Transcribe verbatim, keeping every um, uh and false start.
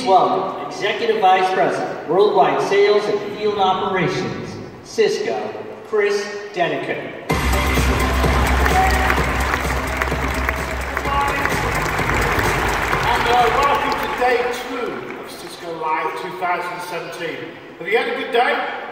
welcome Executive Vice President, Worldwide Sales and Field Operations, Cisco, Chris Deniker. And uh, welcome to day two of Cisco Live two thousand seventeen. Have you had a good day?